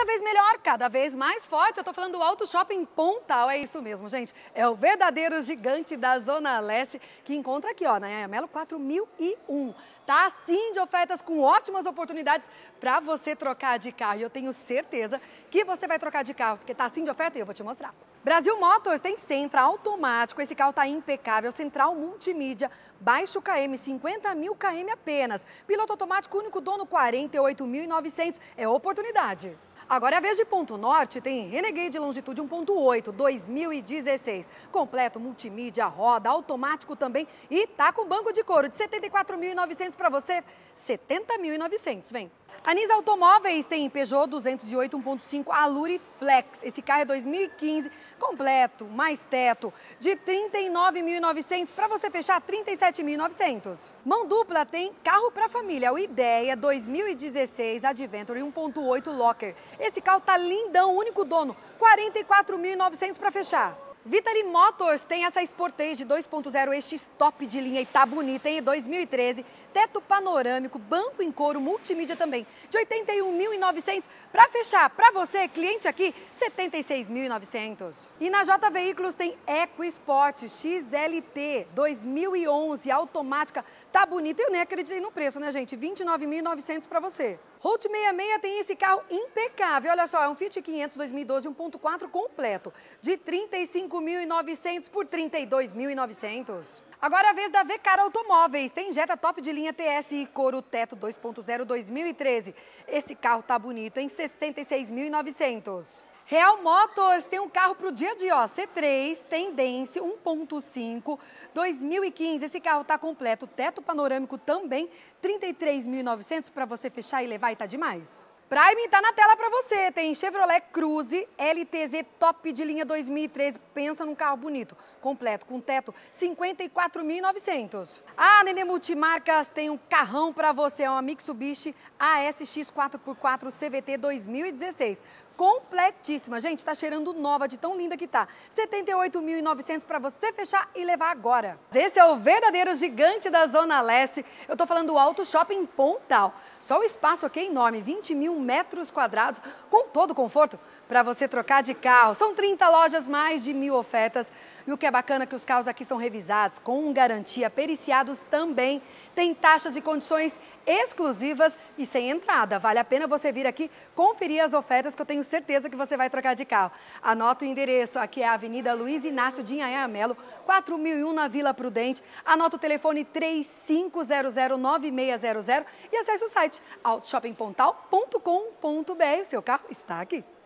Cada vez melhor, cada vez mais forte. Eu tô falando do Auto Shopping Pontal, é isso mesmo, gente. É o verdadeiro gigante da Zona Leste, que encontra aqui, ó, na Anhangamelo 4001. Tá assim de ofertas com ótimas oportunidades para você trocar de carro. E eu tenho certeza que você vai trocar de carro, porque tá assim de oferta e eu vou te mostrar. Brasil Motors tem Sentra automático, esse carro tá impecável, central multimídia, baixo KM, 50 mil km apenas. Piloto automático, único dono, 48.900, é oportunidade. Agora é a vez de Ponto Norte, tem Renegade Longitude 1.8, 2016. Completo, multimídia, roda, automático também e tá com banco de couro de 74.900 para você, 70.900, vem. A Nisa Automóveis tem Peugeot 208 1.5 Allure Flex. Esse carro é 2015, completo, mais teto, de 39.900 para você fechar 37.900. Mão dupla tem carro para família, o Ideia 2016 Adventure 1.8 Locker. Esse carro tá lindão, único dono, 44.900 para fechar. Vitali Motors tem essa Sportage 2.0 EX top de linha e tá bonita, hein? 2013, teto panorâmico, banco em couro, multimídia também, de 81.900 para fechar. Para você, cliente aqui, 76.900. E na J Veículos tem EcoSport XLT 2011, automática, tá bonita. Eu nem acreditei no preço, né, gente? 29.900 para você. Route 66 tem esse carro impecável, olha só, é um Fiat 500 2012 1.4 completo, de 35.900 por 32.900. Agora é a vez da Vcar Automóveis, tem Jetta top de linha TSI Couro Teto 2.0 2013. Esse carro tá bonito, em 66.900. Real Motors tem um carro para o dia a dia, ó, C3, Tendência 1.5, 2015. Esse carro tá completo, teto panorâmico também, 33.900 para você fechar e levar e tá demais. Prime tá na tela para você, tem Chevrolet Cruze LTZ top de linha 2013, pensa num carro bonito, completo, com teto, 54.900. A Nenê Multimarcas tem um carrão para você, é uma Mitsubishi ASX 4x4 CVT 2016. Completíssima, gente, tá cheirando nova de tão linda que tá. 78.900 para você fechar e levar agora. Esse é o verdadeiro gigante da Zona Leste. Eu tô falando do Auto Shopping Pontal. Só o espaço aqui é enorme, 20.000 metros quadrados, com todo o conforto para você trocar de carro. São 30 lojas, mais de 1.000 ofertas. E o que é bacana é que os carros aqui são revisados, com garantia, periciados também. Tem taxas e condições exclusivas e sem entrada. Vale a pena você vir aqui conferir as ofertas, que eu tenho certeza que você vai trocar de carro. Anota o endereço, aqui é a Avenida Luiz Inácio de Anhangamelo, 4001 na Vila Prudente. Anota o telefone 3500-9600 e acesse o site autoshoppingpontal.com.br. O seu carro está aqui.